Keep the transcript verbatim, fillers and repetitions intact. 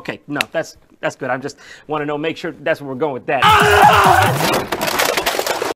Okay, no, that's that's good. I just want to know, make sure that's where we're going with that.